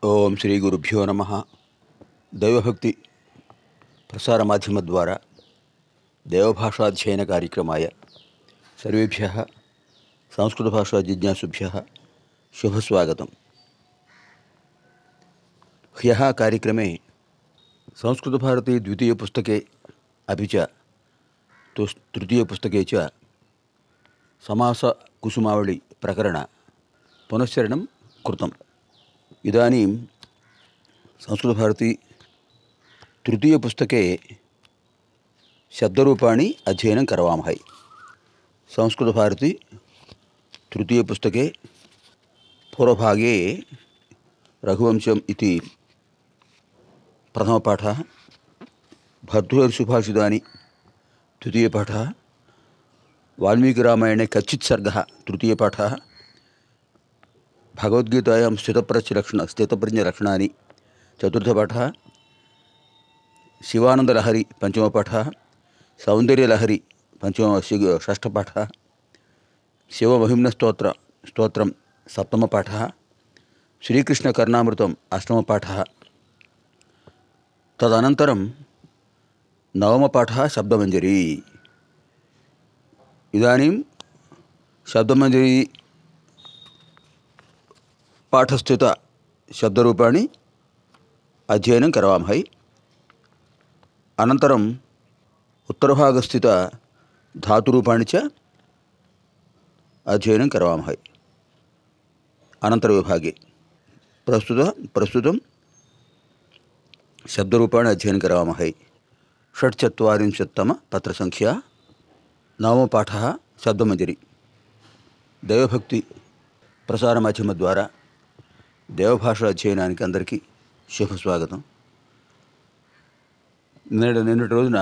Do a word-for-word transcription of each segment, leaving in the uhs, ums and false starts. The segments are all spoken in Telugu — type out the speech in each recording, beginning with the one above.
ఓం శ్రీ గురుభ్యో నమ. దైవభక్తి ప్రసార మాధ్యమ ద్వారా దేవభాషాధ్యయన కార్యక్రమాయ సర్వేభ్యః సంస్కృత భాషా జిజ్ఞాసుభ్యః శుభస్వాగతం. హ్యः కార్యక్రమే సంస్కృతభారती ద్విतीयपुस्तके अपि च तृतीयपुस्तके च समासकुसुमावळी प्रकरण पुनश्चरणं कृतम्. इदानीं संस्कृतभारती तृतीयपुस्तके शब्दरूपाणि अध्ययनं करवामः. संस्कृतभारती तृतीयपुस्तके पूर्वभागे रघुवंशम् इति प्रथमपाठः, भर्तृहरिसुभाषितानि द्वितीयपाठः, वाल्मीकिरामायणे कच्चित् सर्गः तृतीयपाठः, भगवद्गीतायां स्थितप्रज्ञलक्षण स्थितप्रज्ञलक्षणानि चतुर्थपाठः, शिवानन्दलहरी पञ्चमपाठः, सौन्दर्यलहरी पञ्चम षष्ठपाठः, शिवमहिम्नस्तोत्र स्तोत्रं सप्तमपाठः, श्रीकृष्णकर्णामृतम् अष्टमपाठः, तदनन्तरं नवमपाठः शब्दमञ्जरी. इदानीं शब्दमञ्जरी पाठस्थित शब्दरूपाणि अध्ययनं करवामः. अनन्तरम् उत्तरभागस्थित धातुरूपाणि च अध्ययनं करवामः. अनन्तरविभागे प्रस्तुत प्रस्तुतं शब्दरूपाणि अध्ययनं करवामः. षट्चत्वारिंशत्तम पत्रसङ्ख्या, नवमपाठः शब्दमञ्जरी. दैवभक्ति ప్రసారమాధ్యమ ద్వారా దేవభాష అధ్యయనానికి అందరికీ శుభస్వాగతం. నేడు నిన్నటి రోజున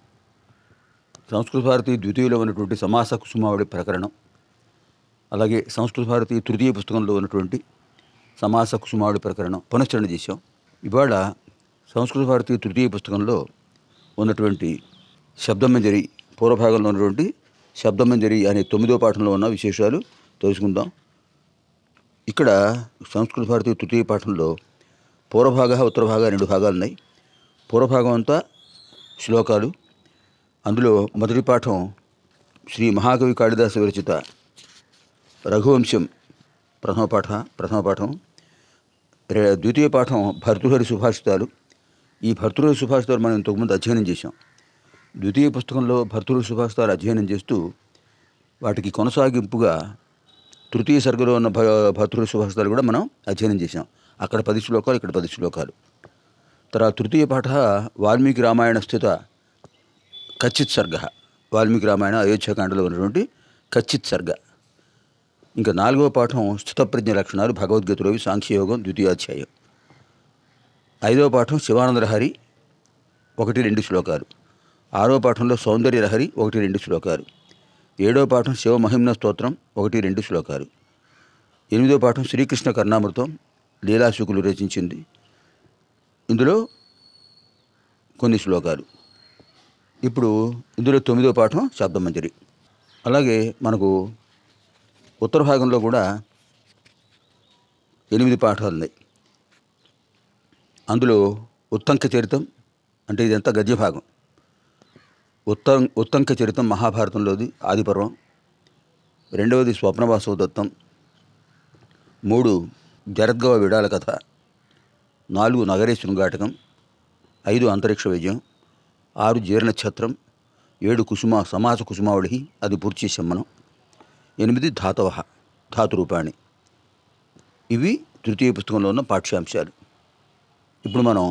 సంస్కృత భారతి ద్వితీయలో ఉన్నటువంటి సమాస కుసుమావళి ప్రకరణం, అలాగే సంస్కృత భారతి తృతీయ పుస్తకంలో ఉన్నటువంటి సమాస కుసుమావళి ప్రకరణం పునశ్చరణ చేశాం. ఇవాళ సంస్కృత భారతి తృతీయ పుస్తకంలో ఉన్నటువంటి శబ్దమంజరి పూర్వభాగంలో ఉన్నటువంటి శబ్దమంజరి అనే తొమ్మిదో పాఠంలో ఉన్న విశేషాలు తెలుసుకుందాం. ఇక్కడ సంస్కృత భారతి తృతీయ పాఠంలో పూర్వభాగ ఉత్తరభాగ రెండు భాగాలు ఉన్నాయి. పూర్వభాగం అంతా శ్లోకాలు. అందులో మొదటి పాఠం శ్రీ మహాకవి కాళిదాస విరచిత రఘువంశం ప్రథమ పాఠ ప్రథమ పాఠం. ద్వితీయ పాఠం భర్తృహరి సుభాషితాలు. ఈ భర్తృహరి సుభాషితాలు మనం ఇంతకుముందు అధ్యయనం చేశాం. ద్వితీయ పుస్తకంలో భర్తృహరి సుభాషితాలు అధ్యయనం చేస్తూ వాటికి కొనసాగింపుగా తృతీయ సర్గలో ఉన్న భ భర్తృహరి సుభాషితాలు కూడా మనం అధ్యయనం చేసాం. అక్కడ పది శ్లోకాలు, ఇక్కడ పది శ్లోకాలు. తర్వాత తృతీయ పాఠ వాల్మీకి రామాయణ స్థిత కచ్చిత్ సర్గ. వాల్మీకి రామాయణ అయోధ్యాకాండలో ఉన్నటువంటి కచ్చిత్ సర్గ. ఇంకా నాలుగవ పాఠం స్థితప్రజ్ఞ లక్షణాలు, భగవద్గీతలోవి సాంఖ్యయోగం ద్వితీయాధ్యాయం. ఐదవ పాఠం శివానందలహరి ఒకటి రెండు శ్లోకాలు. ఆరవ పాఠంలో సౌందర్యలహరి ఒకటి రెండు శ్లోకాలు. ఏడవ పాఠం శివమహిమ్న స్తోత్రం ఒకటి రెండు శ్లోకాలు. ఎనిమిదవ పాఠం శ్రీకృష్ణ కర్ణామృతం లీలాశుకులు రచించింది. ఇందులో కొన్ని శ్లోకాలు. ఇప్పుడు ఇందులో తొమ్మిదవ పాఠం శబ్దమంజరి. అలాగే మనకు ఉత్తర భాగంలో కూడా ఎనిమిది పాఠాలు ఉన్నాయి. అందులో ఉత్తంక చరితం, అంటే ఇదంతా గద్య భాగం. ఉత్తం ఉత్తంక చరితం మహాభారతంలోది ఆదిపర్వం. రెండవది స్వప్నవాసవ దత్తం. మూడు జరద్గవ విడాల కథ. నాలుగు నగరే శృంగాటకం. ఐదు అంతరిక్ష విజయం. ఆరు జీర్ణఛత్రం. ఏడు కుసుమ సమాస కుసుమావళి, అది పూర్తి శమ్మనం. ఎనిమిది ధాతవ ధాతురూపాణి. ఇవి తృతీయ పుస్తకంలో ఉన్న పాఠ్యాంశాలు. ఇప్పుడు మనం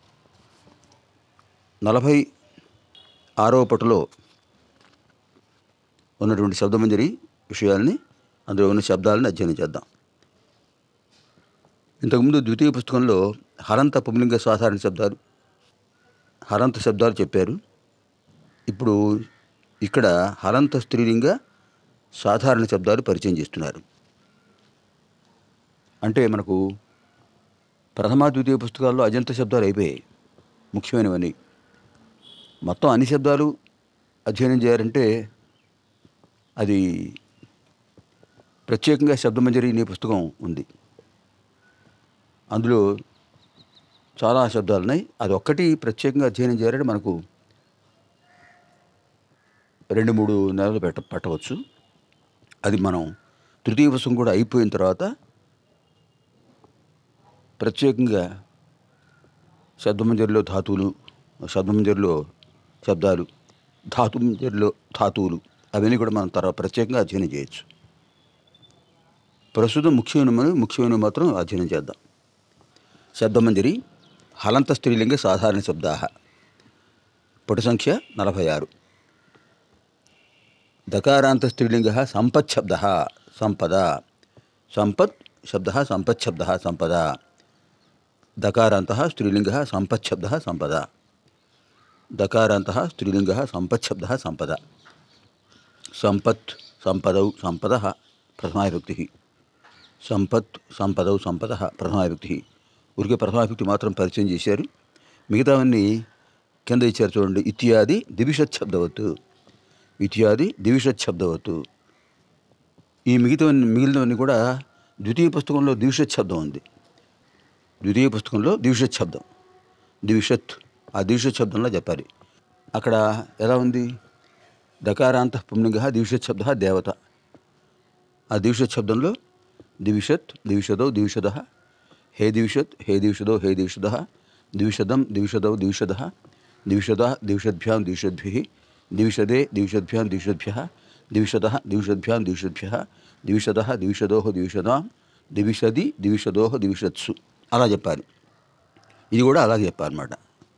నలభై ఆరవ పట్టులో ఉన్నటువంటి శబ్దమంజరి విషయాల్ని, అందులో ఉన్న శబ్దాలను అధ్యయనం చేద్దాం. ఇంతకుముందు ద్వితీయ పుస్తకంలో హరంత పుంలింగ సాధారణ శబ్దాలు, హరంత శబ్దాలు చెప్పారు. ఇప్పుడు ఇక్కడ హరంత స్త్రీలింగ సాధారణ శబ్దాలు పరిచయం చేస్తున్నారు. అంటే మనకు ప్రథమ ద్వితీయ పుస్తకాల్లో అజంత శబ్దాలు అయిపోయాయి, ముఖ్యమైనవన్నీ. మొత్తం అన్ని శబ్దాలు అధ్యయనం చేయాలంటే అది ప్రత్యేకంగా శబ్దమంజరి అనే పుస్తకం ఉంది. అందులో చాలా శబ్దాలు ఉన్నాయి. అది ఒక్కటి ప్రత్యేకంగా అధ్యయనం చేయాలంటే మనకు రెండు మూడు నెలలు పెట్ట పట్టవచ్చు. అది మనం తృతీయ పుస్తకం కూడా అయిపోయిన తర్వాత ప్రత్యేకంగా శబ్దమంజరిలో ధాతువులు, శబ్దమంజరిలో శబ్దాలు, ధాతుమంజరిలో ధాతువులు అవన్నీ కూడా మనం తర్వాత ప్రత్యేకంగా అధ్యయనం చేయొచ్చు. ప్రస్తుతం ముఖ్యమైన ముఖ్యమైన మాత్రం అధ్యయనం చేద్దాం. శబ్దమంజరి హలంత స్త్రీలింగ సాధారణ శబ్దా. పుట సంఖ్య నలభై ఆరు. దకారాంత స్త్రీలింగ సంపత్ శబ్ద సంపద. సంపత్ శబ్ద సంపత్ శబ్ద సంపద. దకారాంత స్త్రీలింగ సంపత్ శబ్ద సంపద. దకారాంత స్త్రీలింగ సంపత్ శబ్ద సంపద. సంపత్ సంపదౌ సంపద ప్రథమావిభక్తి. సంపత్ సంపదౌ సంపద ప్రథమావిభక్తి. ఊరికే ప్రథమావిభక్తి మాత్రం పరిచయం చేశారు. మిగతావన్నీ కింద ఇచ్చారు చూడండి. ఇత్యాది ద్విషత్ శబ్దవత్తు. ఇత్యాది ద్విషత్ శబ్దవత్తు. ఈ మిగతావన్నీ మిగిలినవన్నీ కూడా ద్వితీయ పుస్తకంలో ద్విషత్ శబ్దం ఉంది. ద్వితీయ పుస్తకంలో ద్విషత్ శబ్దం, ద్విషత్, ఆ ద్విషత్ శబ్దంలో చెప్పాలి. అక్కడ ఎలా ఉంది? దకారాంత పుంలింగ ద్విషత్ శబ్ద దేవత. ఆ ద్విషత్ శబ్దంలో ద్విషత్, ద్విషదో, ద్విషద, హే ద్విషత్, హే ద్విషదో, హే ద్విషద, ద్విషదం, ద్విషదౌ, ద్విషద, ద్విషద, ద్విషద్భ్యాం, ద్విషద్భిః, ద్విషదే, ద్విషద్భ్యాం, ద్విషద్భ్యః, ద్విషద, ద్విషద్భ్యాం, ద్విషద్భ్యః, ద్విషద, ద్విషదోః, ద్విషదాం, ద్విషది, ద్విషదోః, ద్విషత్సు. అలా చెప్పాలి. ఇది కూడా అలాగే చెప్పాలన్నమాట.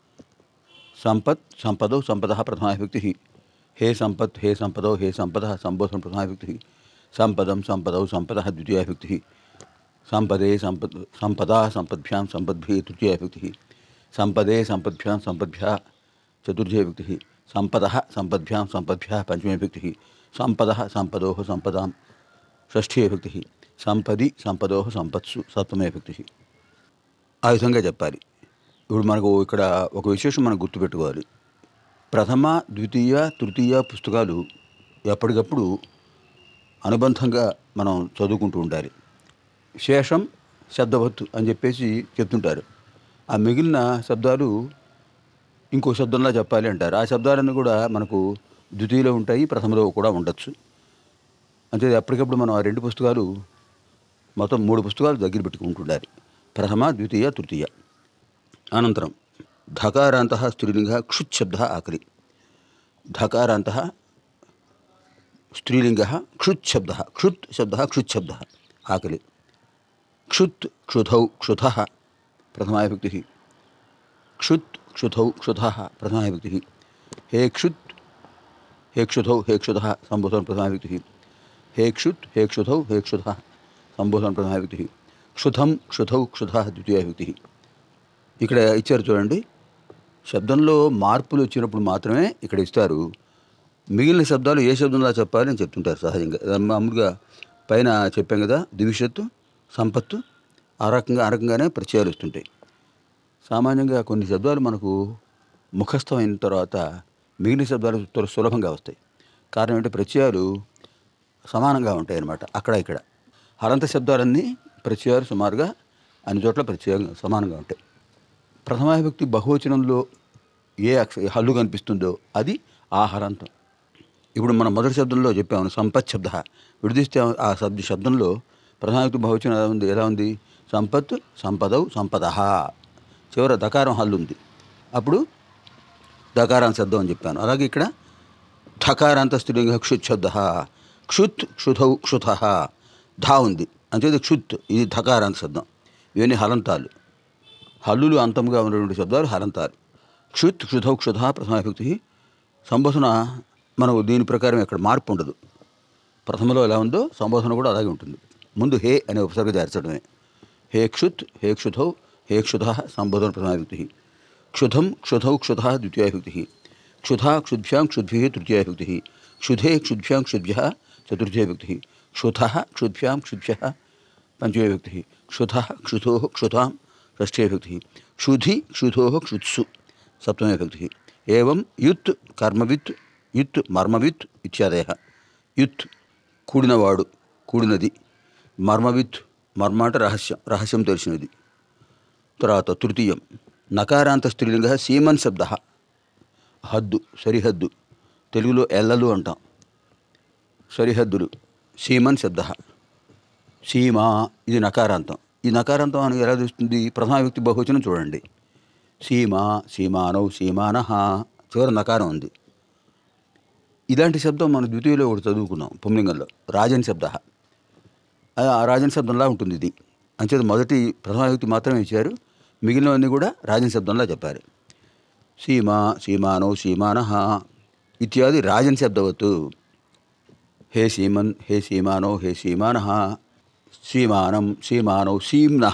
సంపత్ సంపదౌ సంపద ప్రథమావిభక్తి. హే సంపత్, హే సంపదౌ, హే సంపద సంబోధన ప్రథమావిభక్తి. సంపదం సంపదౌ సంపద ద్వితీయావిభక్తి. సంపదే సంపద్ సంపదా సంపద్భ్యాం సంపద్భిః తృతీయావిభక్తి. సంపదే సంపద్భ్యాం సంపద్భ్యः చతుర్థీవిభక్తి. సంపదః సంపద్భ్యాం సంపద్భ్యः పంచమీవిభక్తి. సంపదః సంపదోః సంపదాం షష్ఠీవిభక్తి. సంపది సంపదోః సంపత్సు సప్తమీవిభక్తి. ఆ విధంగా చెప్పాలి. ఇప్పుడు మనకు ఇక్కడ ఒక విశేషం మనం గుర్తుపెట్టుకోవాలి. ప్రథమ, ద్వితీయ, తృతీయ పుస్తకాలు ఎప్పటికప్పుడు అనుబంధంగా మనం చదువుకుంటూ ఉండాలి. శేషం శబ్దవత్తు అని చెప్పేసి చెప్తుంటారు. ఆ మిగిలిన శబ్దాలు ఇంకో శబ్దంలో చెప్పాలి అంటారు. ఆ శబ్దాలన్నీ కూడా మనకు ద్వితీయలో ఉంటాయి, ప్రథమలో కూడా ఉండొచ్చు. అంటే ఎప్పటికప్పుడు మనం ఆ రెండు పుస్తకాలు మొత్తం మూడు పుస్తకాలు దగ్గర పెట్టుకుంటుండాలి. ప్రథమ, ద్వితీయ, తృతీయ. అనంతరం ధకారాంత స్త్రీలింగ క్షుత్ శబ్ద ఆకలి. ధకారాంత స్త్రీలింగ క్షుత్ శబ్ద. క్షుత్ శబ్ద క్షుత్ శబ్ద ఆకలి. క్షుత్ క్షుధౌ క్షుధః ప్రథమావిభక్తి. క్షుత్ క్షుధౌ క్షుధః ప్రథమావిభక్తి. హే క్షుత్, హే క్షుధౌ, హే క్షుధః సంబోధన ప్రథమావిభక్తి. హే క్షుత్, హే క్షుధౌ, హే క్షుధః సంబోధన ప్రథమావిభక్తి. క్షుధం క్షుధౌ క్షుధః ద్వితీయావిభక్తి. ఇక్కడ ఇచ్చారు చూడండి. శబ్దంలో మార్పులు వచ్చినప్పుడు మాత్రమే ఇక్కడ ఇస్తారు. మిగిలిన శబ్దాలు ఏ శబ్దంలో చెప్పాలి అని చెప్తుంటారు సహజంగా. మామూలుగా పైన చెప్పాం కదా, ద్విషత్తు, సంపత్తు, ఆ రకంగా ఆ రకంగానే ప్రత్యయాలు వస్తుంటాయి. సామాన్యంగా కొన్ని శబ్దాలు మనకు ముఖస్థం అయిన తర్వాత మిగిలిన శబ్దాలు త్వర సులభంగా వస్తాయి. కారణం ఏంటంటే ప్రత్యయాలు సమానంగా ఉంటాయి అన్నమాట. అక్కడ ఇక్కడ హలంత శబ్దాలన్నీ ప్రత్యయాలు సుమారుగా అన్ని చోట్ల ప్రత్యయాలు సమానంగా ఉంటాయి. ప్రథమావిభక్తి బహువచనంలో ఏ అక్ష హల్లు కనిపిస్తుందో అది ఆ హలంతం. ఇప్పుడు మనం మొదటి శబ్దంలో చెప్పాము సంపత్ శబ్ద. విడదీస్తే ఆ శబ్ద శబ్దంలో ప్రథమావిభక్తి బహువచనం ఎలా ఉంది ఎలా ఉంది సంపత్, సంపదౌ, సంపదః. చివర దకారం హల్లు ఉంది. అప్పుడు దకారాంత శబ్దం అని చెప్పాను. అలాగే ఇక్కడ ఠకారాంత స్త్రీలింగ క్షుత్ శబ్ద. క్షుత్ క్షుధౌ క్షుధః. ధా ఉంది అంతే. క్షుత్ ఇది ధకారాంత శబ్దం. ఇవన్నీ హలంతాలు. హల్లులు అంతంగా ఉన్నటువంటి శబ్దాలు హలంతాలు. క్షుత్ క్షుధౌ క్షుధః ప్రథమావిభక్తి. సంబోధన మనకు దీని ప్రకారం ఇక్కడ మార్పు ఉండదు. ప్రథమలో ఎలా ఉందో సంబోధన కూడా అలాగే ఉంటుంది. ముందు హే అనే ఉపసర్గ చేర్చడమే. హే క్షుత్, హే క్షుధౌ, హే క్షుధః సంబోధన ప్రథమావిభక్తి. క్షుధం క్షుధౌ క్షుధః ద్వితీయావిభక్తి. క్షుధా క్షుద్భ్యాం క్షుద్భిః తృతీయావిభక్తి. క్షుధే క్షుద్భ్యాం క్షుద్భ్యः చతుర్థీవిభక్తి. క్షుధః క్షుద్భ్యాం క్షుద్భ్యः పంచమీవిభక్తి. క్షుధః క్షుధోః క్షుధాం షష్ఠీవిభక్తి. క్షుధి క్షుధోః క్షుత్సు సప్తమీవిభక్తి. ఏవం యుత్ కర్మవిత్, యుత్ మర్మవిత్ ఇత్యాదయః. యుత్ కూడినవాడు, కూడినది. మర్మవిత్, మర్మ అంటే రహస్యం, రహస్యం తెలిసినది. తర్వాత తృతీయం నకారాంత స్త్రీలింగ సీమన్ శబ్ద, హద్దు సరిహద్దు, తెలుగులో ఎల్లలు అంటాం, సరిహద్దులు, సీమన్ శబ్ద. సీమ ఇది నకారాంతం. ఈ నకారాంతం అని ఎలా తెలుస్తుంది? ప్రథమా వ్యక్తి బహువచనం చూడండి. సీమ, సీమానౌ, సీమానః, చివరి నకారం ఉంది. ఇలాంటి శబ్దం మనం ద్వితీయలో ఒకటి చదువుకున్నాం పుంలింగంలో, రాజన్ శబ్ద. ఆ రాజన్ శబ్దంలా ఉంటుంది ఇది. అంచేత మొదటి ప్రథమా వ్యక్తి మాత్రమే ఇచ్చారు, మిగిలినవన్నీ కూడా రాజన్ శబ్దంలా చెప్పారు. సీమ, సీమానౌ, సీమానః ఇత్యాది రాజన్ శబ్దవత్తు. హే సీమన్, హే సీమానౌ, హే సీమానః, సీమానం, సీమానౌ, సీమ్నః.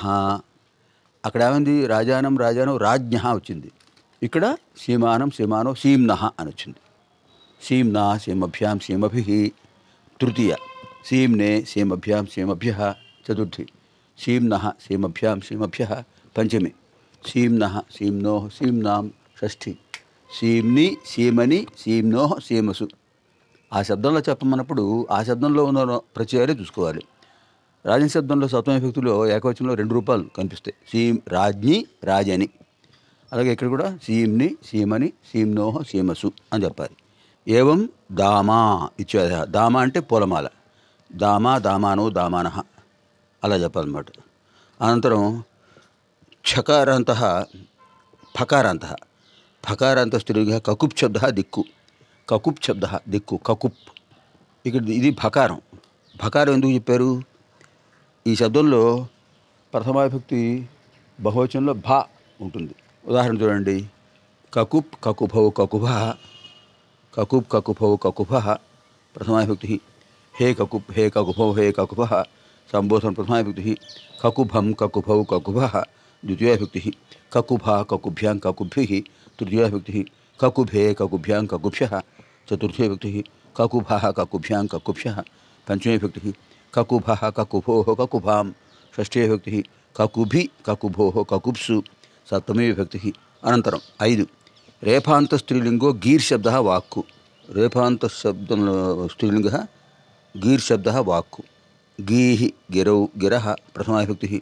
అక్కడ ఏమైంది? రాజానం, రాజానం, రాజ్ఞ వచ్చింది. ఇక్కడ సీమానం, సీమానౌ, సీమ్నః అని వచ్చింది. సీమ్నా, సీమభ్యాం, సీమభిః తృతీయ. సీమ్నే, సీమభ్యాం, సీమభ్యః చతుర్థి. సీమ్నః, సీమభ్యాం, సీమభ్యః పంచమి. సీమ్నః, సీమ్నోః, సీమ్నాం షష్ఠి. సీమ్ని, సీమని, సీమ్నోః, సీమసు. ఆ శబ్దంలో చెప్పమన్నప్పుడు ఆ శబ్దంలో ఉన్న ప్రత్యయాలే చూసుకోవాలి. రాజన్ శబ్దంలో సప్తమ విభక్తిలో ఏకవచనంలో రెండు రూపాలు కనిపిస్తాయి, సీమ్ రాజ్ఞి, రాజని. అలాగే ఇక్కడ కూడా సీమ్ని, సీమని, సీమ్నోః, సీమసు అని చెప్పాలి. ఏవం దామా ఇత్యాద. దామా అంటే పూలమాల. దామా, దామానో, దామానః అలా చెప్పాలన్నమాట. అనంతరం ఛకారాంత, ఫకారాంత. ఫకారాంత స్త్రీలింగ కకుప్ శబ్ద దిక్కు. కకుప్ శబ్ద దిక్కు, కకుప్. ఇక్కడ ఇది భకారం. భకారం ఎందుకు చెప్పారు? ఈ శబ్దంలో ప్రథమా విభక్తి బహువచనంలో భా ఉంటుంది. ఉదాహరణ చూడండి. కకుప్, కకుభౌ, కకుభ. కకుప్, కకుభౌ, కకుభ ప్రథమా విభక్తి. హే కకుప్, హే కకుభౌ, హే కకుభ సంబోధన ప్రథమా విభక్తి. కకుభం, కకుభౌ, కకుభ ద్వితీయ విభక్తి. కకుభ, కకుభ్యాం, కకుభిః తృతీయ విభక్తి. కకుభే, కకుభ్యాం, కకుభ్యః చతుర్థీ విభక్తి. కకుభః, కకుభ్యాం, కకుభ్యః పంచమీ విభక్తి. కకుభః, కకుభోః, కకుభాం షష్ఠీ విభక్తి. కకుభి, కకుభోః, కకుప్సు సప్తమీ విభక్తి. అనంతరం ఐదు రేఫాంత స్త్రీలింగో గీర్ శబ్ద వాక్కు. రేఫాంత శబ్దంలో స్త్రీలింగ గీర్ శబ్ద వాక్కు. గీహి, గిరౌ, గిరః ప్రథమా విభక్తి.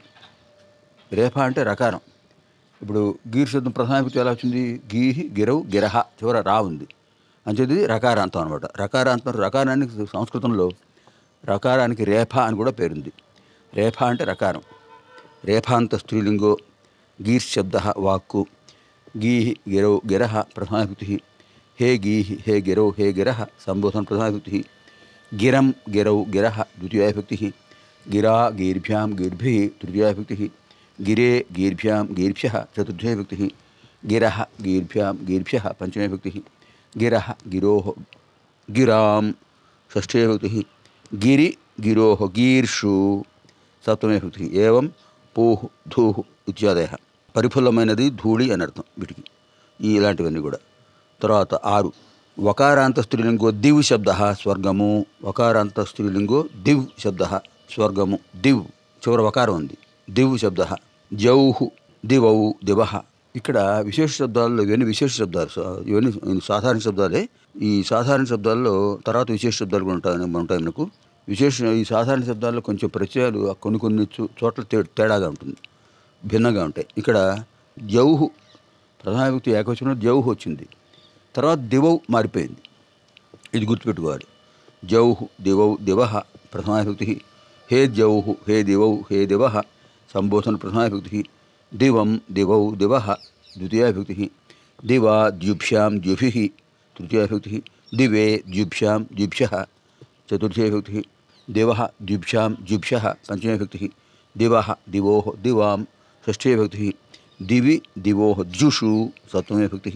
రేఫ అంటే రకారం. ఇప్పుడు గీర్ శబ్దం ప్రథమా విభక్తి ఎలా వచ్చింది? గీహి, గిరౌ, గిరహ చివర రా ఉంది. అంచేది రకారాంతం అనమాట. రకారాంతం, రకారానికి సంస్కృతంలో రకారానికి రేఫ అని కూడా పేరుంది. రేఫ అంటే రకారం. రేఫాంత స్త్రీలింగో గీర్ శబ్ద వాక్కు. గీహి, గిరౌ, గిరహ ప్రథమా విభక్తి. హే గీహి, హే గిరౌ, హే గిరహ సంబోధన ప్రథమా విభక్తి. గిరం, గిరౌ, గిరహ ద్వితీయ విభక్తి. గిరా, గీర్భ్యాం, గీర్భిః తృతీయ విభక్తి. గిరే, గీర్భ్యాం, గీర్భ్యః చతుర్థీ విభక్తి. గిరః, గీర్భ్యాం, గీర్భ్యః పంచమీ విభక్తి. గిరః, గిరోః, గిరాం షష్ఠీ విభక్తి. గిరి, గిరోః, గీర్షు సప్తమీ విభక్తి. ఏవం పూహ్, ధూహ్ ఇత్యాదయః. పరిఫుల్లమైనది, ధూళి అని అర్థం వీటికి. ఈ ఇలాంటివన్నీ కూడా. తర్వాత ఆరు వకారాంత స్త్రీలింగో దివ్ శబ్ద స్వర్గము. వకారాంత స్త్రీలింగో దివ్ శబ్ద స్వర్గము. దివ్ చివర వకారం ఉంది. దివ్ శబ్ద. జౌహు, దివౌ, దివః. ఇక్కడ విశేష శబ్దాల్లో ఇవన్నీ విశేష శబ్దాలు, ఇవన్నీ సాధారణ శబ్దాలే. ఈ సాధారణ శబ్దాల్లో తర్వాత విశేష శబ్దాలు కూడా ఉంటాయి ఉంటాయి మనకు. విశేష ఈ సాధారణ శబ్దాల్లో కొంచెం ప్రత్యయాలు కొన్ని కొన్ని చోట్ల తే తేడాగా ఉంటుంది, భిన్నంగా ఉంటాయి. ఇక్కడ జౌహు ప్రధాన వ్యక్తి ఏకవచనంలో జౌహు వచ్చింది, తర్వాత దివౌ మారిపోయింది. ఇది గుర్తుపెట్టుకోవాలి. జౌహు, దివౌ, దివః ప్రథమా విభక్తి. హే జౌహు, హే దివౌ, హే దివః సంబోధన ప్రథమా విభక్తి. దివం, దివౌ, దివః ద్వితీయ విభక్తి. దివా, ద్యుభ్యాం, ద్యుభిః తృతీయ విభక్తి. దివే, ద్యుభ్యాం, ద్యుభ్యః చతుర్థీ విభక్తి. దివః, ద్యుభ్యాం, ద్యుభ్యః పంచమీ విభక్తి. దివః, దివోః, దివాం షష్ఠీ విభక్తి. దివి, దివోః, ద్యుషు సప్తమీ విభక్తి.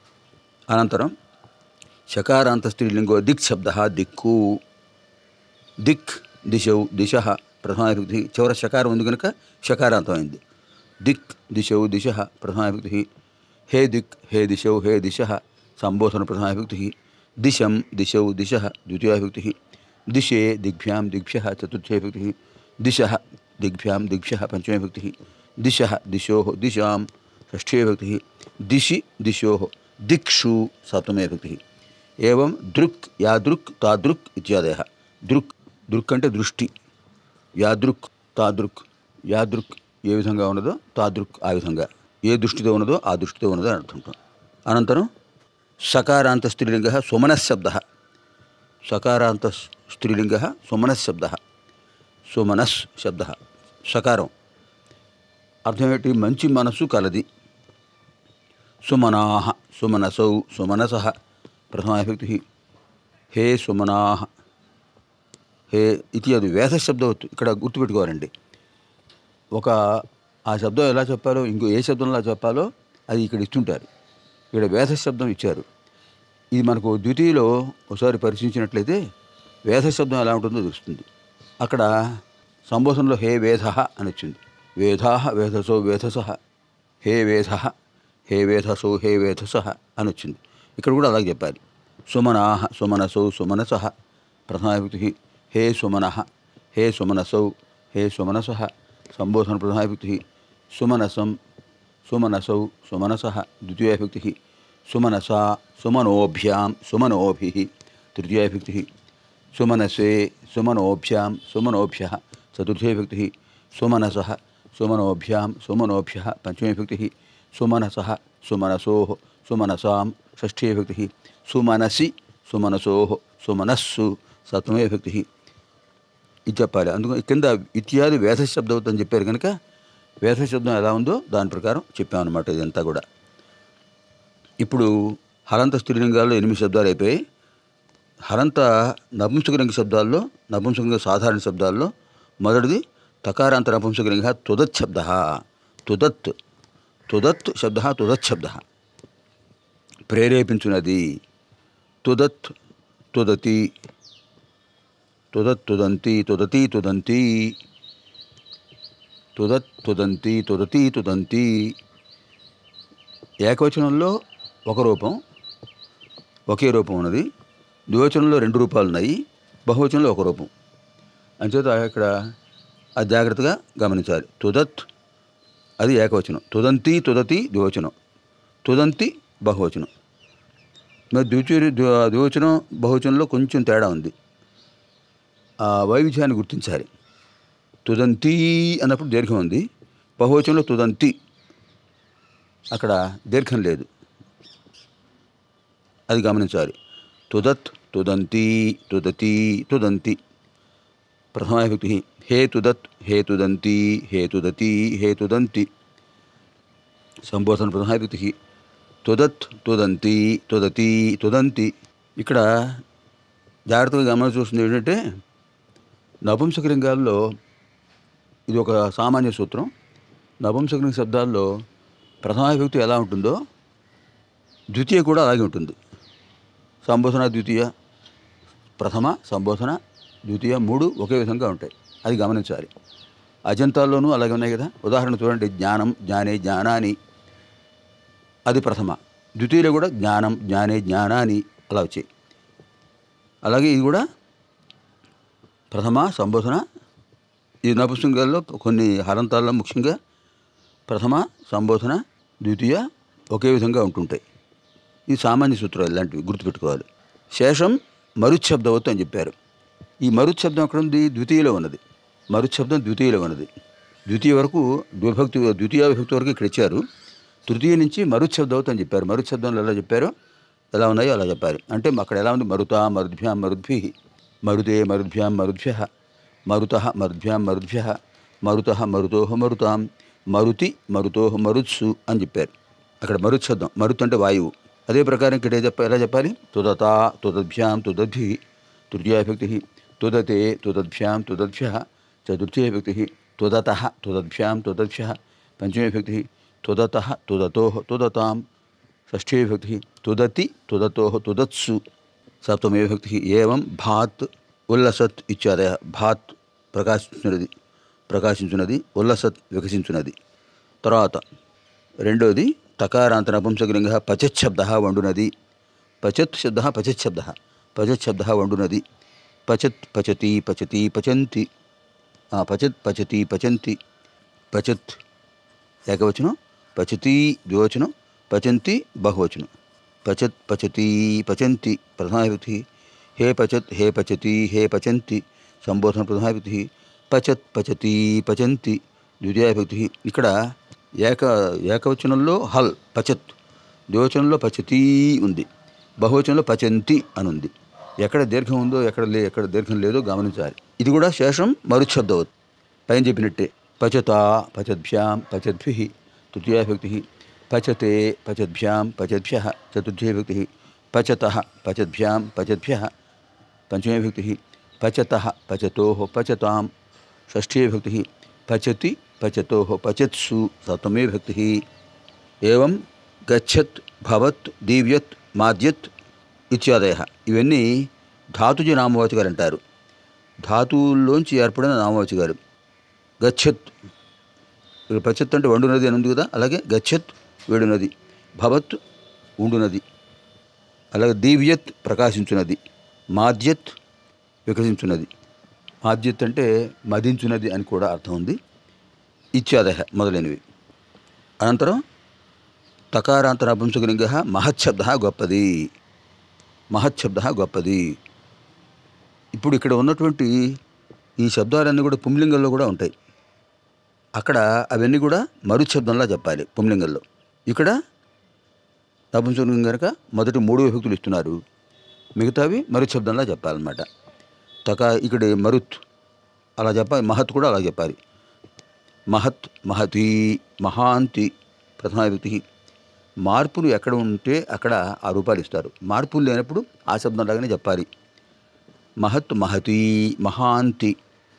అనంతరం శకారాంత స్త్రీలింగో దిక్ శబ్ద దిక్కు. దిక్, దిశౌ, దిశః ప్రథమా విభక్తి. చివర శకారం ఉంది కనుక శకారాంతం అయింది. దిక్, దిశౌ, దిశః ప్రథమా విభక్తి. హే దిక్, హే దిశౌ, హే దిశః సంబోధన ప్రథమా విభక్తి. దిశం, దిశౌ, దిశః ద్వితీయ విభక్తి. దిశే, దిగ్భ్యాం, దిగ్భ్యః చతుర్థీ విభక్తి. దిశః, దిగ్భ్యాం, దిగ్భ్యః పంచమీ విభక్తి. దిశః, దిశోః, దిశాం షష్ఠీ విభక్తి. దిశి, దిశోః, దిక్షు సప్తమీ విభక్తి. ఏవం దృక్, యాదృక్, తాదృక్ ఇత్యాదయః. దృక్, దృక్ అంటే దృష్టి. యాదృక్, తాదృక్, యాదృక్ ఏ విధంగా ఉన్నదో తాదృక్ ఆ విధంగా, ఏ దృష్టితో ఉన్నదో ఆ దృష్టితో ఉన్నదో అని అర్థం. అనంతరం సకారాంత స్త్రీలింగ సుమనశబ్ద. సకారాంత స్త్రీలింగ సుమనశబ్ద. సుమనస్ శబ్ద సకారం. అర్థం ఏంటి? మంచి మనస్సు కలది. సుమనాహ సుమనసౌ సుమనస ప్రథమావిభక్తి. హే సుమనాహ. హే ఇది అది వేద శబ్దవత్తు. ఇక్కడ గుర్తుపెట్టుకోవాలండి. ఒక ఆ శబ్దం ఎలా చెప్పాలో, ఇంకో ఏ శబ్దంలా చెప్పాలో అది ఇక్కడ ఇస్తుంటారు. ఇక్కడ వేద శబ్దం ఇచ్చారు. ఇది మనకు ద్వితీయలో ఒకసారి పరిశీలించినట్లయితే వేద శబ్దం ఎలా ఉంటుందో తెలుస్తుంది. అక్కడ సంబోధనలో హే వేధ అని వచ్చింది. వేధా వేధసో వేధస. హే వేధ హే వేధసో హే వేధస అని వచ్చింది. ఇక్కడ కూడా అలాగే చెప్పాలి. సుమనాహ సుమనసౌ సుమనస ప్రథమావిభక్తి. హే సుమనః హే సుమనసౌ హే సుమనస. సంబోధన ప్రథమావిభక్తి. సుమనసం సుమనసౌ సుమనస ద్వితీయావిభక్తి. సుమనసా సుమనోభ్యాం సుమనోభిః తృతీయావిభక్తి. సుమనసే సుమనోభ్యాం సుమనోభ్యః చతుర్థీవిభక్తి. సుమనసః సుమనోభ్యాం సుమనోభ్యః పంచమీవిభక్తి. సుమనసః సుమనసోః సుమనసాం షష్ఠీవిభక్తి. సుమనసి సుమనసోః సుమనస్సు సప్తమీవిభక్తి. ఇది చెప్పాలి. అందుకని కింద ఇత్యాది వేద శబ్దం అవుతుందని చెప్పారు కనుక వేద శబ్దం ఎలా ఉందో దాని ప్రకారం చెప్పామన్నమాట. ఇదంతా కూడా ఇప్పుడు హలంత స్త్రీలింగాల్లో ఎనిమిది శబ్దాలు అయిపోయాయి. హలంత నపుంసకలింగ శబ్దాల్లో, నపుంసకలింగ సాధారణ శబ్దాల్లో మొదటిది తకారాంత నపుంసకలింగ తుదత్ శబ్ద. తుదత్ తుదత్ శబ్ద తుదత్ శబ్ద ప్రేరేపించున్నది. తుదత్ తుదతి తుదత్ తుదంతి తుదతి తుదంతి తుదత్ తుదంతి తుదతి తుదంతి. ఏకవచనంలో ఒక రూపం, ఒకే రూపం ఉన్నది. ద్వివచనంలో రెండు రూపాలు ఉన్నాయి, బహువచనంలో ఒక రూపం. అంచేత ఇక్కడ అది జాగ్రత్తగా గమనించాలి. తుదత్ అది ఏకవచనం, తుదంతి తుదతి ద్వివచనం, తుదంతి బహువచనం. మరి ద్విచ ద్వివచనం బహువచనంలో కొంచెం తేడా ఉంది. ఆ వైవిధ్యాన్ని గుర్తించాలి. తుదంతి అన్నప్పుడు దీర్ఘం ఉంది, బహువచనంలో తుదంతి అక్కడ దీర్ఘం లేదు, అది గమనించాలి. తుదత్ తుదంతి తుదతి తుదంతి ప్రథమావిభక్తి. హే తుదత్ హే తుదంతి హే తుదతి హే తుదంతి సంబోధన ప్రథమావిభక్తి. తుదత్ తుదంతి తుదతి తుదంతి. ఇక్కడ జాగ్రత్తగా గమనించి చూస్తుంది ఏంటంటే నపుంసకలింగాల్లో ఇది ఒక సామాన్య సూత్రం. నపుంసకలింగ శబ్దాల్లో ప్రథమావిభక్తి ఎలా ఉంటుందో ద్వితీయ కూడా అలాగే ఉంటుంది. సంబోధన ద్వితీయ, ప్రథమ సంబోధన ద్వితీయ మూడు ఒకే విధంగా ఉంటాయి, అది గమనించాలి. అజంతాల్లోనూ అలాగే ఉన్నాయి కదా. ఉదాహరణ చూడండి, జ్ఞానం జ్ఞానే జ్ఞానాని అది ప్రథమ. ద్వితీయలో కూడా జ్ఞానం జ్ఞానే జ్ఞానాని అలా వచ్చాయి. అలాగే ఇది కూడా ప్రథమ సంబోధన. ఈ నపుంసకలింగాల్లో కొన్ని హలంతాల్లో ముఖ్యంగా ప్రథమ సంబోధన ద్వితీయ ఒకే విధంగా ఉంటుంటాయి. ఈ సామాన్య సూత్రాలు ఇలాంటివి గుర్తుపెట్టుకోవాలి. శేషం మరుచ్ఛబ్దవత్తు అని చెప్పారు. ఈ మరుచ్ఛబ్దం అక్కడ ఉంది, ద్వితీయలో ఉన్నది. మరుచ్ఛబ్దం ద్వితీయలో ఉన్నది. ద్వితీయ వరకు ద్విభక్తి ద్వితీయ విభక్తి వరకు ఇక్కడ ఇచ్చారు. తృతీయ నుంచి మరుచ్ఛబ్దవత్తు అని చెప్పారు. మరుచ్ఛబ్దంలో ఎలా చెప్పారో ఎలా ఉన్నాయో అలా చెప్పారు. అంటే అక్కడ ఎలా ఉంది? మరుతా మరుద్భ్యాం మరుద్భిః, మరుతే మరుద్భ్యాం మరుద్భ్యః, మరుతః మరుద్భ్యాం మరుద్భ్యః, మరుతః మరుతోః మరుతాం, మరుతి మరుతోః మరుత్సు అని చెప్పారు. అక్కడ మరుచ్ఛబ్దం. మరుత్ అంటే వాయువు. అదే ప్రకారం ఇక్కడ చెప్ప ఎలా చెప్పాలి? తుదతా తుదద్భ్యాం తుదద్భిః తృతీయావిభక్తి. తుదతే తుదద్భ్యాం తుదద్భ్యః చతుర్థీవిభక్తి. తుదతః తుదద్భ్యాం తుదద్భ్యః పంచమీవిభక్తి. తుదతః తుదతోః తుదతాం షష్ఠీవిభక్తి. తుదతి తుదతోః తుదత్సు సప్తమీవిభక్తి. ఏవం భాత్ ఉల్లసత్ ఇత్యాదయ. భాత్ ప్రకాశించున్నది ప్రకాశించున్నది ఉల్లసత్ వికసించున్నది. తర్వాత రెండోది తకారాంత నపుంసకలింగ పచత్ శబ్ద వండునది. పచత్ శబ్ద పచత్ శబ్ద పచత్ శబ్ద వండునది. పచత్ పచతి పచతి పచంతి. పచత్ పచతి పచంతి. పచత్ ఏకవచనం, పచతి ద్వివచనం, పచంతి బహువచనం. పచత్ పచతి పచంతి ప్రథమావిభక్తి. హే పచత్ హే పచతి హే పచంతి సంబోధన ప్రథమావిభక్తి. పచత్ పచతి పచంతి ద్వితీయ విభక్తి. ఇక్కడ ఏక ఏకవచనంలో హల్ పచత్, ద్వివచనంలో పచతి ఉంది, బహువచనంలో పచంతి అని ఉంది. ఎక్కడ దీర్ఘం ఉందో ఎక్కడ లే ఎక్కడ దీర్ఘం లేదో గమనించాలి. ఇది కూడా శేషం మరుశబ్దవత్ పైన చెప్పినట్టే. పచతా పచద్భ్యాం పచద్భిః తృతీయ విభక్తి. పచతే పచద్భ్యాం పచద్భ్యః చతుర్థీ విభక్తి. పచతః పచద్భ్యాం పచద్భ్యః పంచమీ విభక్తి. పచతః పచతోః పచతాం షష్ఠీ విభక్తి. పచతి పచతోః పచత్సు సప్తమీ విభక్తి. ఏవం గచ్చత్ భవత్ దీవ్యత్ మాద్యత్ ఇత్యాదయ. ఇవన్నీ ధాతుజ నామవాచకాలు అంటారు. ధాతువుల్లోంచి ఏర్పడిన నామవాచకాలు. గచ్చత్ పచత్ అంటే వండునది అని ఉంది కదా, అలాగే గచ్చత్ వేడునది, భవత్ ఉండునది, అలాగే దీవ్యత్ ప్రకాశించున్నది, మాద్యత్ వికసించున్నది. మాద్యత్ అంటే మదించున్నది అని కూడా అర్థం ఉంది. ఇత్యాదయ మొదలైనవి. అనంతరం తకారాంత నపుంసకలింగ మహచ్చబ్ద గొప్పది, మహచ్చబ్ద గొప్పది. ఇప్పుడు ఇక్కడ ఉన్నటువంటి ఈ శబ్దాలన్నీ కూడా పుంలింగంలో కూడా ఉంటాయి. అక్కడ అవన్నీ కూడా మరుశబ్దంలా చెప్పాలి పుంలింగంలో. ఇక్కడ నపుంసకలింగం కనుక మొదటి మూడు విభక్తులు ఇస్తున్నారు, మిగతావి మరుశబ్దంలా చెప్పాలన్నమాట. తక ఇక్కడ మరుత్ అలా చెప్పాలి, మహత్ కూడా అలా చెప్పాలి. మహత్ మహతి మహాంతి ప్రథమ విభక్తి. మార్పులు ఎక్కడ ఉంటే అక్కడ ఆ రూపాలు ఇస్తారు. మార్పులు లేనప్పుడు ఆ శబ్దం లాగానే చెప్పాలి. మహత్ మహతి మహాంతి.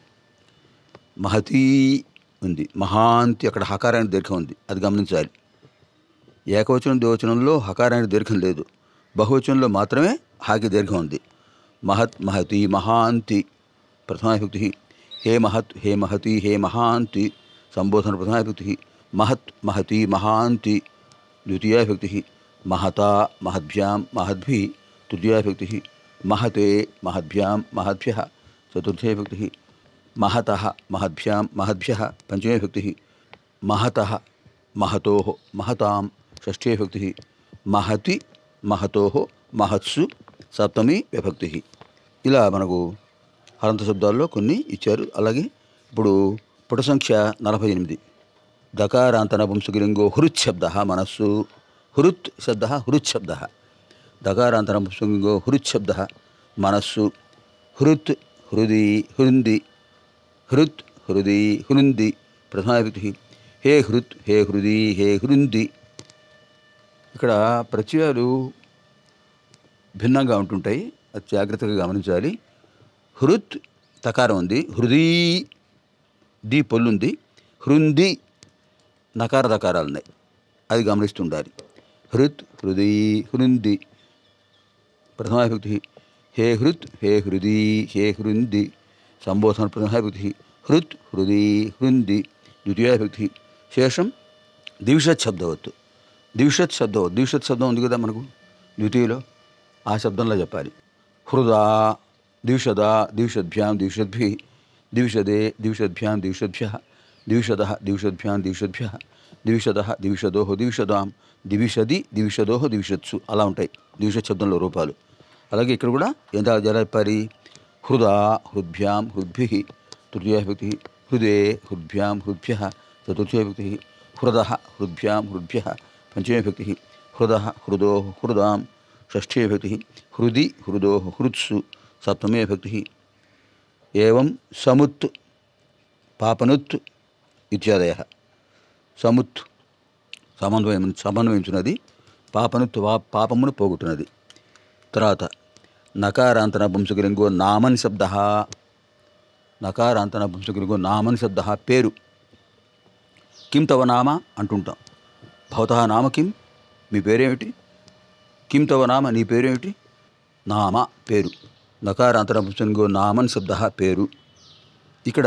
మహతి ఉంది, మహాంతి అక్కడ హకారానికి దీర్ఘం ఉంది, అది గమనించాలి. ఏకవచనం ద్వివచనంలో హకారానికి దీర్ఘం లేదు, బహువచనంలో మాత్రమే హాకి దీర్ఘం ఉంది. మహత్ మహతి మహాంతి ప్రథమ విభక్తి. హే మహత్ హే మహతి హే మహాంతి సంబోధన ప్రథమ విభక్తి. మహత్ మహతి మహాంతి ద్వితీయ విభక్తి. మహతా మహద్భ్యాం మహద్భిః తృతీయ విభక్తి. మహతే మహద్భ్యాం మహద్భ్యః చతుర్థీ విభక్తి. మహతః మహద్భ్యాం మహద్భ్యః పంచమీ విభక్తి. మహతః మహతోః మహతాం షష్ఠీ విభక్తి. మహతి మహతోః మహత్సు సప్తమీ విభక్తి. ఇలా మనకు హలంత శబ్దాల్లో కొన్ని ఇచ్చారు. అలాగే ఇప్పుడు పుట సంఖ్య నలభై ఎనిమిది. దకారాంత నపుంసకలింగో హృత్ శబ్ద మనస్సు. హృత్ శబ్ద హృత్ శబ్ద. దకారాంత నపుంసకలింగో హృత్ శబ్ద మనస్సు. హృత్ హృది హృంది. హృత్ హృది హృంది ప్రథమ విభక్తి. హే హృత్ హే హృది హే హృంది. ఇక్కడ ప్రత్యయాలు భిన్నంగా ఉంటుంటాయి, అది జాగ్రత్తగా గమనించాలి. హృత్ తకారం ఉంది, హృదీ ది పొల్లుంది, హృంది నకార దకారాలు ఉన్నాయి, అది గమనిస్తుండాలి. హృత్ హృదీ హృంది ప్రథమ విభక్తి. హే హృత్ హే హృదీ హే హృంది సంబోధన ప్రథమ విభక్తి. హృత్ హృదీ హృంది ద్వితీయ విభక్తి. శేషం ద్విషత్ శబ్దవత్తు. ద్విషత్ శబ్దవత్ ద్విషత్ శబ్దం ఉంది కదా మనకు ద్వితీయలో, ఆ శబ్దంలో చెప్పాలి. హృదా ద్విషద ద్విషద్భ్యాం ద్విషద్భిః ద్విషదే ద్విషద్భ్యాం ద్విషద్భ్యః ద్విషదః ద్విషద్భ్యాం ద్విషద్భ్యః ద్విషదః ద్విషదోః ద్విషదాం ద్విషది ద్విషదోః ద్విషత్సు. అలా ఉంటాయి ద్విషత్ శబ్దంలో రూపాలు. అలాగే ఇక్కడ కూడా ఎంత ఎలా చెప్పాలి. హృదా హృద్భ్యాం హృద్భిః తృతీయ విభక్తి. హృదే హృద్భ్యాం హృద్భ్యః చతుర్థీ విభక్తి. హృదః హృద్భ్యాం హృద్భ్యః పంచమీ విభక్తి. హృదః హృదోః హృదాం షష్ఠీ విభక్తి. హృది హృదోః హృత్సు సప్తమీ విభక్తి. ఏవం సముత్ పాపనుత్ ఇత్యాదయ. సముత్ సమన్వయం సమన్వయించున్నది, పాపనుత్ పాపమును పోగొట్టున్నది. తర్వాత నకారాంత నపుంసకలింగో నామన్ శబ్ద. నకారాంత నపుంసకలింగో నామన్ శబ్ద పేరు. కిం తవ నామ అంటుంటాం. భవతః నామ కిం, మీ పేరేమిటి. కిం తవ నామ, నీ పేరేమిటి. నామ పేరు. నకారాంత నపుంసకలింగో నామన్ శబ్ద పేరు. ఇక్కడ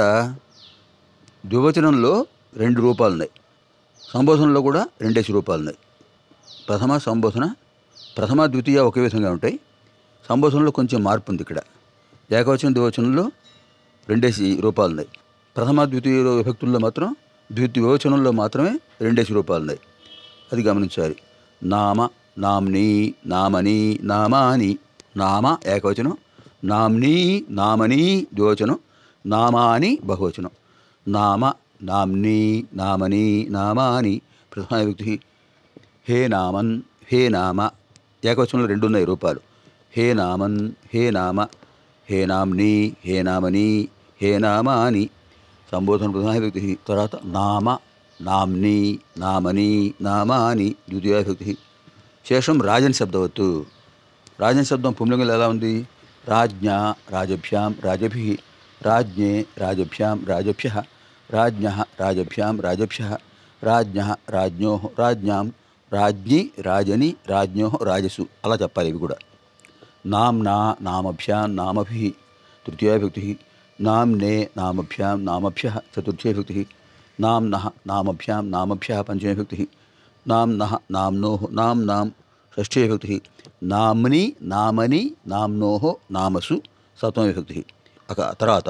ద్వివచనంలో రెండు రూపాలు ఉన్నాయి, సంబోధనలో కూడా రెండేసి రూపాలు ఉన్నాయి. ప్రథమ సంబోధన, ప్రథమ ద్వితీయ ఒకే విధంగా ఉంటాయి. సంబోధనలో కొంచెం మార్పు ఉంది. ఇక్కడ ఏకవచనం ద్వివచనంలో రెండేసి రూపాలు ఉన్నాయి. ప్రథమ ద్వితీయ విభక్తుల్లో మాత్రం ద్వితీయ వివచనంలో మాత్రమే రెండేసి రూపాలు ఉన్నాయి, అది గమనించాలి. నామ నామ్ని నామని నామాని. నామ ఏకవచనం, నామ్ని నామని ద్వివచనం, నామాని బహువచనం. నామ నామ్ని నామని నామాని ప్రథమా విభక్తి. హే నామన్ హే నామ ఏకవచనంలో రెండు ఉన్నాయి రూపాలు. హే నామన్ హే నామ హే నామ్ని హే నామని హే నామాని సంబోధన ప్రథమా విభక్తి. తర్వాత నామ నామ్ని నామని నామాని ద్వితీయ విభక్తి. శేషం రాజన్ శబ్దవత్తు. రాజన్ శబ్దం పుంలింగంలో ఎలా ఉంది? రాజ్ఞ రాజభ్యాం రాజభి రాజ్ఞే రాజభ్యాం రాజభ్య రాజ్ఞ రాజభ్యాం రాజభ్య రాజ్ఞ రాజ్ఞో రాజ్ఞాం రాజ్ఞి రాజని రాజ్ఞో రాజసు అలా చెప్పాలి. ఇవి కూడా నామ్నా నామభ్యాం నామభి తృతీయ విభక్తి. నామ్నే నామభ్యాం నామభ్య చతుర్థీ విభక్తి. నామ్నః నామభ్యాం నామభ్య పంచమీ విభక్తి. నామ్నః నామ్నోః నామ్నాం షష్ఠీ విభక్తి. నామ్ని నామని నామ్నోః నామసు సప్తమీ విభక్తి. అక తర్వాత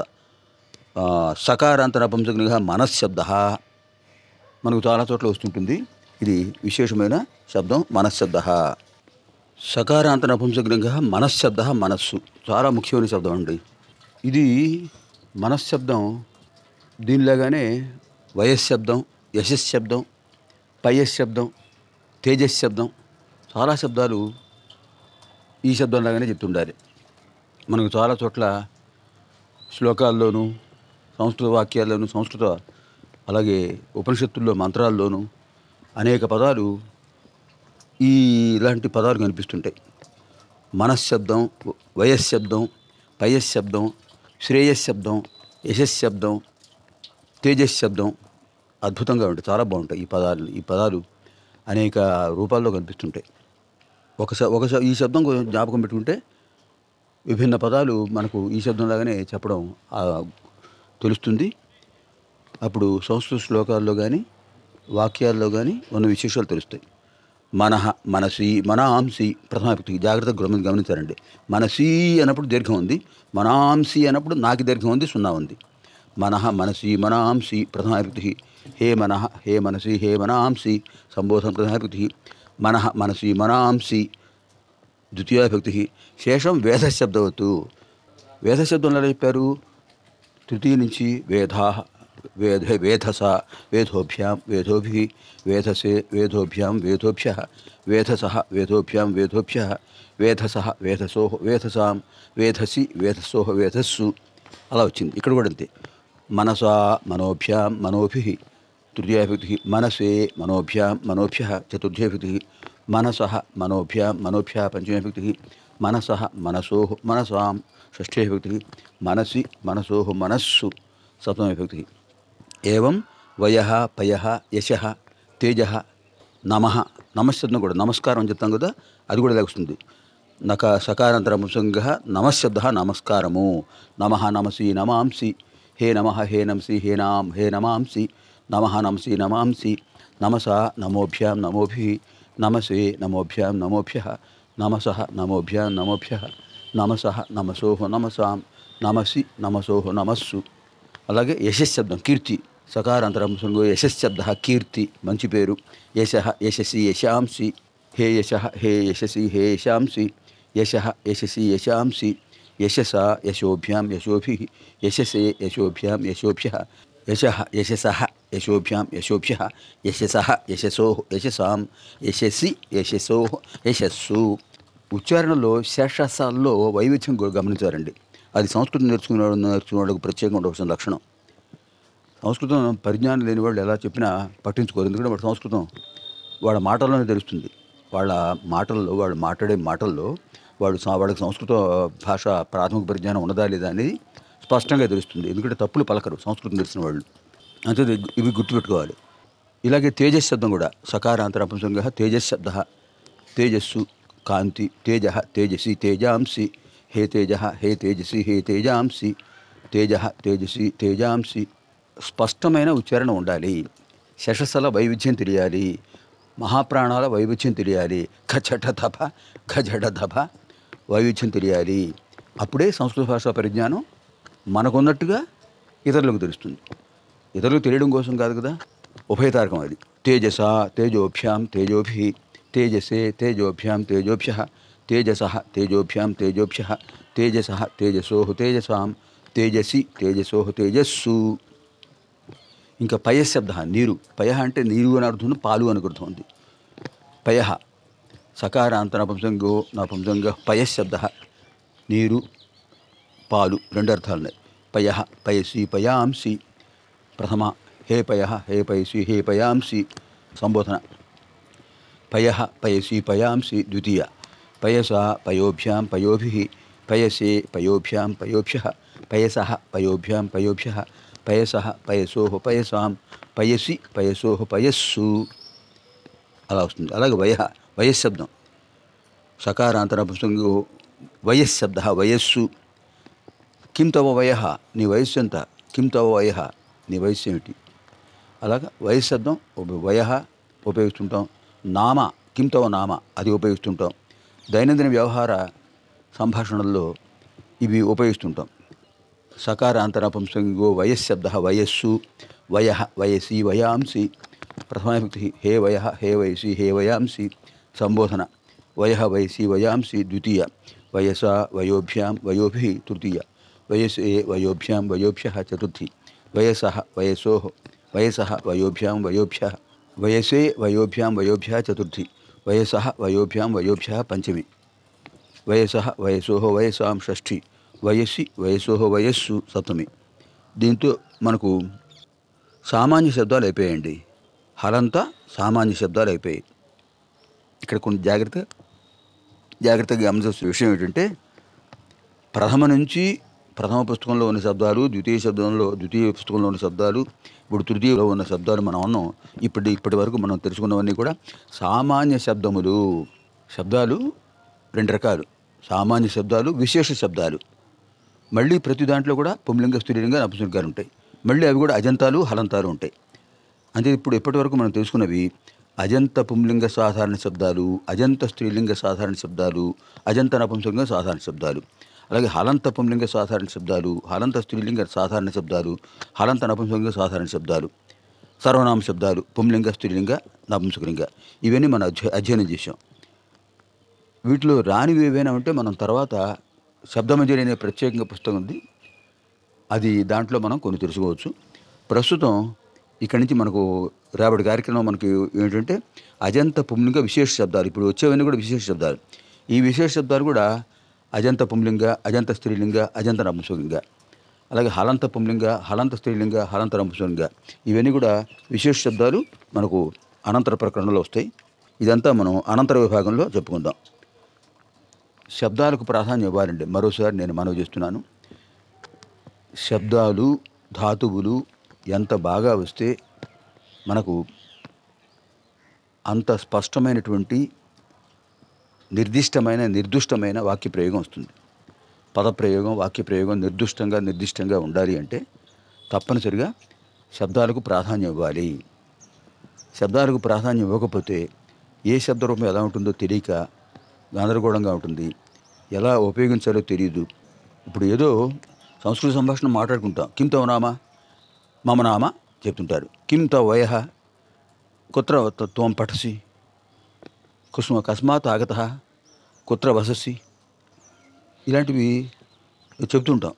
సకారాంత నపుంసకలింగ మనశ్శబ్ద మనకు చాలా చోట్ల వస్తుంటుంది. ఇది విశేషమైన శబ్దం మనశ్శబ్ద. సకారాంత నపుంసకలింగ మనశ్శబ్ద మనస్సు చాలా ముఖ్యమైన శబ్దం అండి. ఇది మనశ్శబ్దం దీనిలాగానే వయశ్శబ్దం, యశశ్శబ్దం, పయశ్శబ్దం, తేజశ్శబ్దం చాలా శబ్దాలు ఈ శబ్దంలాగానే చెప్తుండాలి. మనకు చాలా చోట్ల శ్లోకాల్లోనూ సంస్కృత వాక్యాల్లోనూ సంస్కృత అలాగే ఉపనిషత్తుల్లో మంత్రాల్లోనూ అనేక పదాలు ఈ ఇలాంటి పదాలు కనిపిస్తుంటాయి. మనశ్శబ్దం, వయశ్శబ్దం, పయశ్శబ్దం, శ్రేయశ్శబ్దం, యశశ్శబ్దం, తేజశ్శబ్దం అద్భుతంగా ఉంటాయి. చాలా బాగుంటాయి ఈ పదాలు. ఈ పదాలు అనేక రూపాల్లో కనిపిస్తుంటాయి. ఒక ఒక ఈ శబ్దం జ్ఞాపకం పెట్టుకుంటే విభిన్న పదాలు మనకు ఈ శబ్దంలాగానే చెప్పడం తెలుస్తుంది. అప్పుడు సంస్కృత శ్లోకాల్లో కానీ వాక్యాల్లో కానీ ఉన్న విశేషాలు తెలుస్తాయి. మనః మనసి మనాంసి ప్రథమ విభక్తి జాగ్రత్తగా గమని గమనించారండి. మనసి అన్నప్పుడు దీర్ఘం ఉంది, మనాంసి అన్నప్పుడు నాకి దీర్ఘం ఉంది, సున్నా ఉంది. మనః మనసి మనాంసి ప్రథమ విభక్తి. హే మనః హే మనసి హే మనాంసి సంబోధన ప్రథమ విభక్తి. మనః మనసి మనాంసి ద్వితీయ విభక్తి. శేషం వేదశబ్దవత్తు. వేదశబ్దంలో చెప్పారు తృతీయ నుంచి వేదా వేద వేధస వేదోభ్యాం వేదోభి వేధసే వేదోభ్యాం వేదోభ్య వేధస వేదోభ్యాం వేదోభ్య వేధస వేధసో వేధసాం వేధసి వేధసో వేధస్సు అలా వచ్చింది. ఇక్కడ కూడా అంతే. మనసా మనోభ్యాం మనోభి తృతీయ విభక్తి. మనసే మనోభ్యాం మనోభ్య చతుర్థీ విభక్తి. మనసః మనోభ్యాం మనోభ్య పంచమీ విభక్తి. మనసః మనసో మనసాం షష్ఠీ విభక్తి. మనసి మనసో మనస్సు సప్తమీ విభక్తి. ఏవం వయః పయః యశః తేజః నమః నమశబ్దం కూడా నమస్కారం అని చెప్తాం కదా, అది కూడా వస్తుంది. నక సకారాంతర పుంసంగ నమశబ్ద నమస్కారము. నమః నమసి నమాంసి హే నమః హే నమసి హే నాం హే నమాంసి నమః నమసి నమాంసి నమస నమోభ్యాం నమోభి నమసే నమోభ్యాం నమోభ్య నమసః నమోభ్యాం నమోభ్య నమసః నమసో నమసాం నమసి నమసో నమస్సు. అలాగే యశశబ్దం కీర్తి. సకారాంతరం సంగో యశశబ్ద కీర్తి మంచి పేరు. యశ యశసి యశాంసి హే యశ హే యశసి హే యశాంసి యశ యశసి యశాంసి యశస యశోభ్యాం యశోభి యశసే యశోభ్యాం యశోభ్య యశ యశసః యశోభ్యాం యశోభ్య యశసః యశసో యశసాం యశసి యశసో యశస్సు. ఉచ్చారణలో శేషసాల్లో వైవిధ్యం గమనించారండి. అది సంస్కృతం నేర్చుకునే నేర్చుకునే వాళ్ళకు ప్రత్యేకంగా ఉండవలసిన లక్షణం. సంస్కృతం పరిజ్ఞానం లేని వాళ్ళు ఎలా చెప్పినా పట్టించుకోరు. ఎందుకంటే వాడు సంస్కృతం వాళ్ళ మాటల్లోనే తెలుస్తుంది. వాళ్ళ మాటల్లో వాళ్ళు మాట్లాడే మాటల్లో వాడు వాళ్ళకి సంస్కృత భాష ప్రాథమిక పరిజ్ఞానం ఉన్నదా లేదా అనేది స్పష్టంగా తెలుస్తుంది. ఎందుకంటే తప్పులు పలకరు సంస్కృతం తెలిసిన వాళ్ళు. అంతే ఇవి గుర్తుపెట్టుకోవాలి. ఇలాగే తేజశబ్దం కూడా సకారాంతర పుంసంగ తేజశబ్ద తేజస్సు కాంతి. తేజ తేజసి తేజాంసి హే తేజ హే తేజసి హే తేజాంసి తేజ తేజసి తేజాంసి. స్పష్టమైన ఉచ్చారణ ఉండాలి. శశస్సల వైవిధ్యం తెలియాలి. మహాప్రాణాల వైవిధ్యం తెలియాలి. ఖజట ధప ఖజట ధప వైవిధ్యం తెలియాలి. అప్పుడే సంస్కృత భాషా పరిజ్ఞానం మనకున్నట్టుగా ఇతరులకు తెలుస్తుంది. ఇతరులకు తెలియడం కోసం కాదు కదా, ఉభయతారకం అది. తేజస తేజోభ్యాం తేజోభి తేజసే తేజోభ్యాం తేజోభ్య తేజస తేజోభ్యాం తేజోభ్య తేజస తేజసో తేజసాం తేజసి తేజసో తేజస్సు. ఇంకా పయశబ్ద నీరు, పయ అంటే నీరు అని అర్థం ఉంది, పాలు అని అర్థం ఉంది. పయ సకారాంత నపుంసంగో నపుంసంగ పయశబ్ద నీరు పాలు రెండు అర్థాలు ఉన్నాయి. పయ పయసి పయాంసి ప్రథమ, హే పయ హే పయసి హే పయాంసి సంబోధన. పయ పయసి పయాంసి ద్వితీయ, పయస పయోభ్యాం పయోభి, పయసే పయోభ్యాం పయోభ్య, పయస పయోభ్యాం పయోభ్య, పయస పయసో పయసాం, పయసి పయసో పయస్సు అలా వస్తుంది. అలాగే వయ వయశబ్దం సకారాంతర పుస్తకం వయశబ్ద వయస్సు. కిం తవ వయ, నీ వయస్సు ఎంత? కిం తవ వయ, నీ వయస్సు ఏమిటి? అలాగా వయశబ్దం వయ ఉపయోగిస్తుంటాం. నామ కిం తవ నామ అది ఉపయోగిస్తుంటాం. దైనందిన వ్యవహార సంభాషణల్లో ఇవి ఉపయోగిస్తుంటాం. సకారాంతర పుంసంగో వయశబ్ద వయస్సు, వయ వయసి వయాంసి ప్రథమావిభక్తి, హే వయ హే వయసి హే వయాంసి సంబోధన. వయ వయసి వయాంసి ద్వితీయ, వయస వయోభ్యాం వయోభి తృతీయ, వయసే వయోభ్యాం వయోభ్య చతుర్థి, వయస వయసో వయస వయోభ్యాం వయోభ్య, వయసే వయోభ్యాం వయోభ్య చతుర్థి, వయస వయోభ్యాం వయోభ్య పంచమి, వయస వయసో వయసాం షష్ఠి, వయసి వయసో వయస్సు సప్తమి. దీంతో మనకు సామాన్య శబ్దాలు అయిపోయాయండి. హలంతా సామాన్య శబ్దాలు అయిపోయాయి. ఇక్కడ కొన్ని జాగ్రత్త జాగ్రత్తగా గమనించాల్సిన విషయం ఏంటంటే, ప్రథమ నుంచి ప్రథమ పుస్తకంలో ఉన్న శబ్దాలు, ద్వితీయ శబ్దంలో ద్వితీయ పుస్తకంలో ఉన్న శబ్దాలు, ఇప్పుడు తృతీయలో ఉన్న శబ్దాలు మనం అన్నాం. ఇప్పటి ఇప్పటి వరకు మనం తెలుసుకున్నవన్నీ కూడా సామాన్య శబ్దములు. శబ్దాలు రెండు రకాలు, సామాన్య శబ్దాలు, విశేష శబ్దాలు. మళ్ళీ ప్రతి దాంట్లో కూడా పుంలింగ స్త్రీలింగ నపుంసకలింగాలు ఉంటాయి. మళ్ళీ అవి కూడా అజంతాలు హలంతాలు ఉంటాయి. అంటే ఇప్పుడు ఇప్పటి వరకు మనం తెలుసుకున్నవి అజంత పుంలింగ సాధారణ శబ్దాలు, అజంత స్త్రీలింగ సాధారణ శబ్దాలు, అజంత నపుంసకలింగ సాధారణ శబ్దాలు. అలాగే హలంత పుంలింగ సాధారణ శబ్దాలు, హలంత స్త్రీలింగ సాధారణ శబ్దాలు, హలంత నపుంసకలింగ సాధారణ శబ్దాలు, సర్వనామ శబ్దాలు, పుంలింగ స్త్రీలింగ నపుంసకలింగ. ఇవన్నీ మనం అధ్య అధ్యయనం చేసాం. వీటిలో రానివి ఏవైనా ఉంటే మనం తర్వాత శబ్దమంజరి అనే ప్రత్యేకంగా పుస్తకం ఉంది, అది దాంట్లో మనం కొన్ని తెలుసుకోవచ్చు. ప్రస్తుతం ఇక్కడి నుంచి మనకు రేపటి కార్యక్రమం మనకి ఏంటంటే అజంత పుంలింగ విశేష శబ్దాలు. ఇప్పుడు వచ్చేవన్నీ కూడా విశేష శబ్దాలు. ఈ విశేష శబ్దాలు కూడా అజంత పుంలింగ, అజంత స్త్రీలింగ, అజంత నపుంసకలింగ. అలాగే హలంత పుంలింగ, హలంత స్త్రీలింగ, హలంత నపుంసకలింగ. ఇవన్నీ కూడా విశేష శబ్దాలు మనకు అనంతర ప్రకరణలో వస్తాయి. ఇదంతా మనం అనంతర విభాగంలో చెప్పుకుందాం. శబ్దాలకు ప్రాధాన్యం ఇవ్వాలండి. మరోసారి నేను మనవి చేస్తున్నాను, శబ్దాలు ధాతువులు ఎంత బాగా వస్తే మనకు అంత స్పష్టమైనటువంటి నిర్దిష్టమైన నిర్దిష్టమైన వాక్య ప్రయోగం వస్తుంది. పదప్రయోగం, వాక్య ప్రయోగం నిర్దిష్టంగా నిర్దిష్టంగా ఉండాలి అంటే తప్పనిసరిగా శబ్దాలకు ప్రాధాన్యం ఇవ్వాలి. శబ్దాలకు ప్రాధాన్యం ఇవ్వకపోతే ఏ శబ్దరూపం ఎలా ఉంటుందో తెలియక గందరగోళంగా ఉంటుంది, ఎలా ఉపయోగించాలో తెలియదు. ఇప్పుడు ఏదో సంస్కృత సంభాషణ మాట్లాడుకుంటాం, కిం తవ నామ, మమ నామ చెప్తుంటారు, కిం తవ వయ, కుత్ర త్వం పఠసి, కుస్మ కస్మాత్ ఆగత, కుత్ర వససి, ఇలాంటివి చెప్తుంటాం.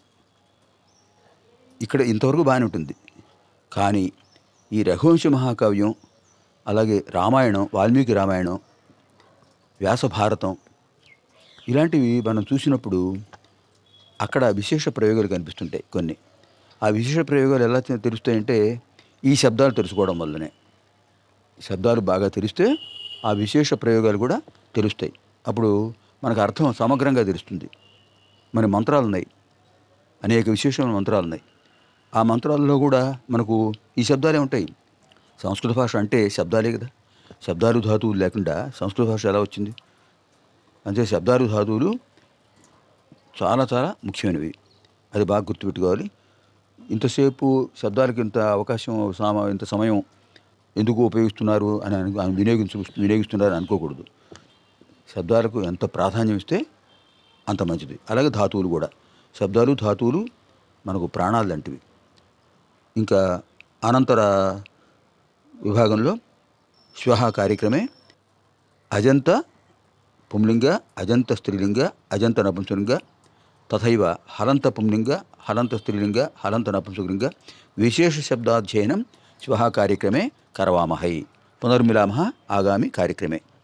ఇక్కడ ఇంతవరకు బాగానే ఉంటుంది. కానీ ఈ రఘువంశ మహాకావ్యం, అలాగే రామాయణం, వాల్మీకి రామాయణం, వ్యాస భారతం, ఇలాంటివి మనం చూసినప్పుడు అక్కడ విశేష ప్రయోగాలు కనిపిస్తుంటాయి కొన్ని. ఆ విశేష ప్రయోగాలు ఎలా తెలుస్తాయంటే ఈ శబ్దాలు తెలుసుకోవడం వల్లనే. శబ్దాలు బాగా తెలిస్తే ఆ విశేష ప్రయోగాలు కూడా తెలుస్తాయి. అప్పుడు మనకు అర్థం సమగ్రంగా తెలుస్తుంది. మన మంత్రాలు ఉన్నాయి, అనేక విశేషమైన మంత్రాలు ఉన్నాయి. ఆ మంత్రాల్లో కూడా మనకు ఈ శబ్దాలే ఉంటాయి. సంస్కృత భాష అంటే శబ్దాలే కదా. శబ్దాలు ధాతువులు లేకుండా సంస్కృత భాష ఎలా వచ్చింది? అంటే శబ్దాలు ధాతువులు చాలా చాలా ముఖ్యమైనవి. అది బాగా గుర్తుపెట్టుకోవాలి. ఇంతసేపు శబ్దాలకు ఇంత అవకాశం, సామ ఇంత సమయం ఎందుకు ఉపయోగిస్తున్నారు అని అని వినియోగించు వినియోగిస్తున్నారు అనుకోకూడదు. శబ్దాలకు ఎంత ప్రాధాన్యం ఇస్తే అంత మంచిది. అలాగే ధాతువులు కూడా, శబ్దాలు ధాతువులు మనకు ప్రాణాలు లాంటివి. ఇంకా అనంతర విభాగంలో శ్వః కార్యక్రమే అజంత పుంలింగ, అజంత స్త్రీలింగ, అజంత నపుంసకలింగ, తథైవ హలంత పుంలింగ, హలంత స్త్రీలింగ, హలంత నపుంసకలింగ విశేష శబ్దాధ్యయనం శ్వः కార్యక్రమే కరవామహై. పునర్మిలామः ఆగామి కార్యక్రమే.